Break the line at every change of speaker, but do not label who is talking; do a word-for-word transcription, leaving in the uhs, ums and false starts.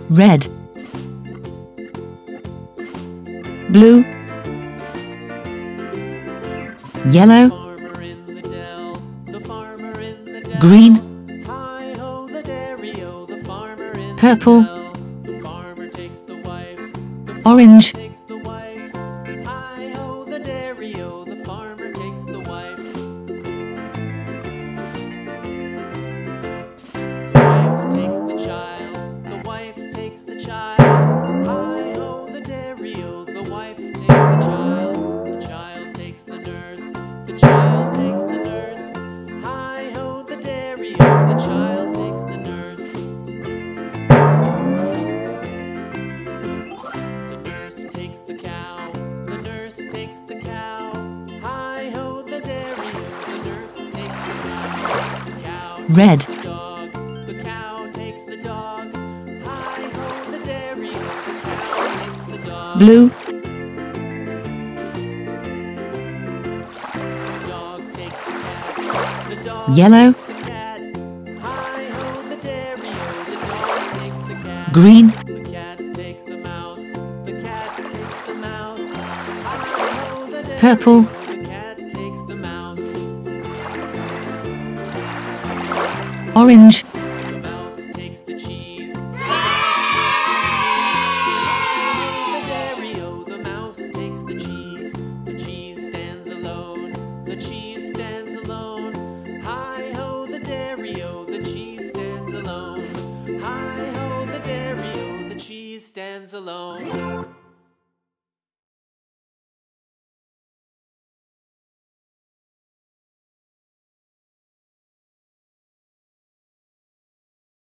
red, blue, yellow,
Farmer in the dell, the farmer in the dell.
green,
Hi-ho the dairy-o, the farmer in
purple,
the dell. The farmer takes the wife, the farmer
orange,
takes the wife. Hi-ho the dairy-o, the farmer takes the wife. The wife takes the child, the wife takes the child. Hi-ho the dairy-o, the wife takes the child. The child takes the nurse, the child takes the nurse. Hi-ho the dairy-o, the child takes the nurse. The nurse takes the cow, the nurse takes the cow. Hi-ho the dairy-o, the nurse takes the cow. The cow
red,
takes the dog, the cow takes the dog. Hi-ho the dairy-o, the cow takes the dog.
blue,
The dog takes the cat, the dog
yellow,
takes the cat. Hi-ho the dairy-o, the dog takes the cat.
green,
The cat takes the mouse, the cat takes the mouse. Hi-ho the dairy-o,
purple,
the cat takes the mouse.
orange,